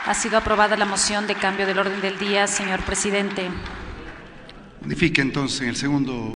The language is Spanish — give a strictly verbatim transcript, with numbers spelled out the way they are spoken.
Ha sido aprobada la moción de cambio del orden del día, señor presidente. Modifique entonces en el segundo